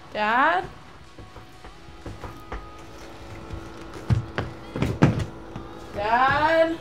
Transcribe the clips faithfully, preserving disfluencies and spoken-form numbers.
Dad? Dad?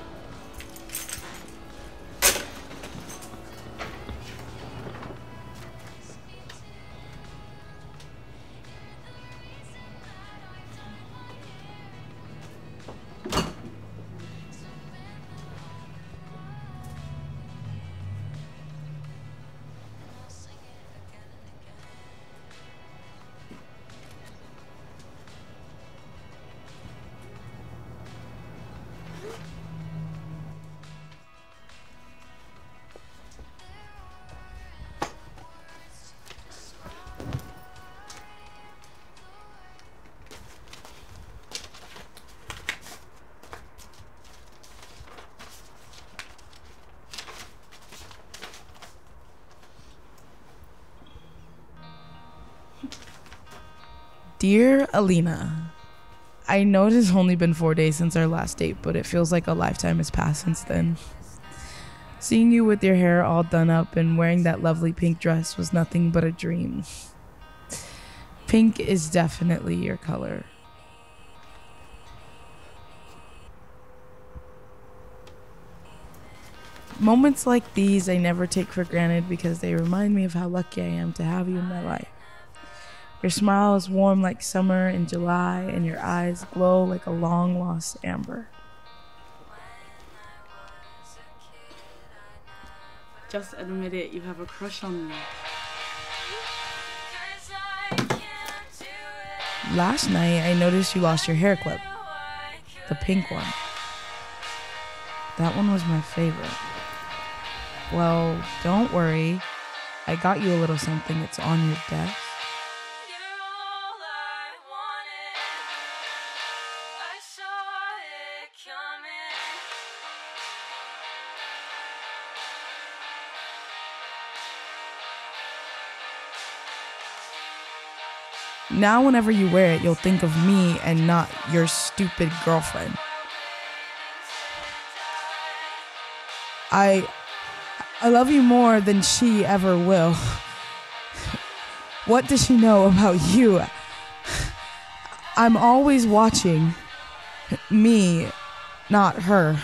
Dear Alina, I know it has only been four days since our last date, but it feels like a lifetime has passed since then. Seeing you with your hair all done up and wearing that lovely pink dress was nothing but a dream. Pink is definitely your color. Moments like these I never take for granted because they remind me of how lucky I am to have you in my life. Your smile is warm like summer in July, and your eyes glow like a long-lost amber. Just admit it, you have a crush on me. Last night, I noticed you lost your hair clip. The pink one. That one was my favorite. Well, don't worry. I got you a little something. It's on your desk. Now whenever you wear it, you'll think of me and not your stupid girlfriend. I I love you more than she ever will. What does she know about you? I'm always watching. Me, not her.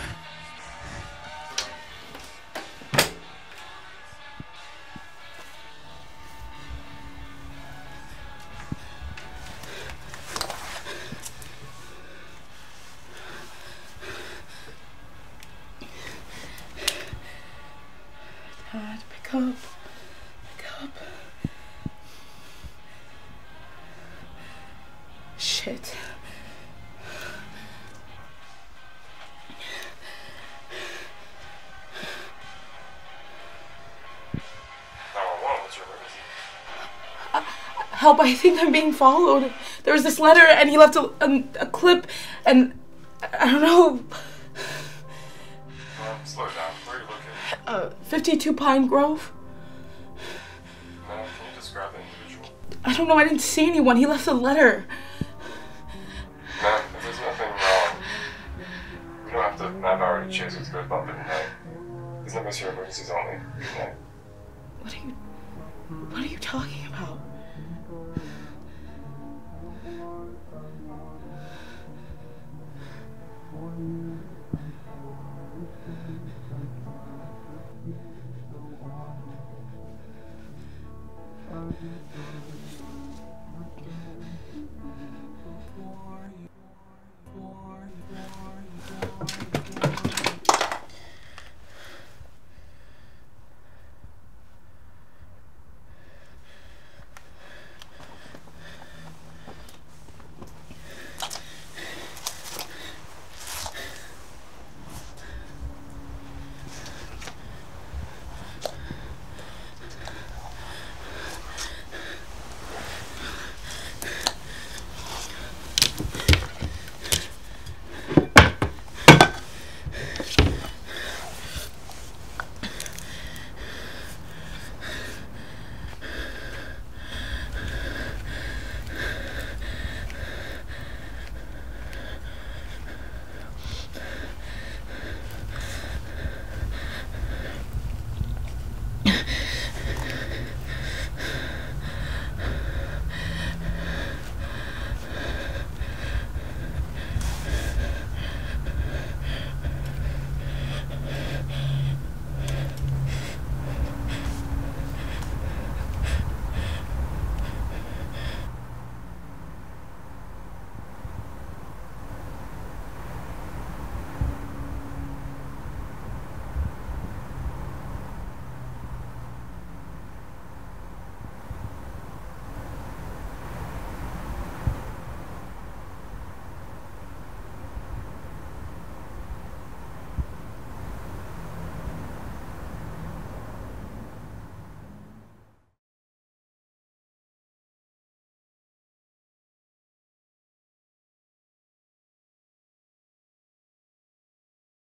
Dad, pick up. Pick up. Shit. Uh, help, I think I'm being followed. There was this letter and he left a, a, a clip and I don't know. Well, slow down. Where are you looking? Uh, fifty-two Pine Grove. No, can you describe the individual? I don't know, I didn't see anyone. He left a letter. No, if there's nothing wrong, you don't have to have already chase you to go bump it tonight. These numbers here are emergencies only. Good night. What are you... What are you talking about?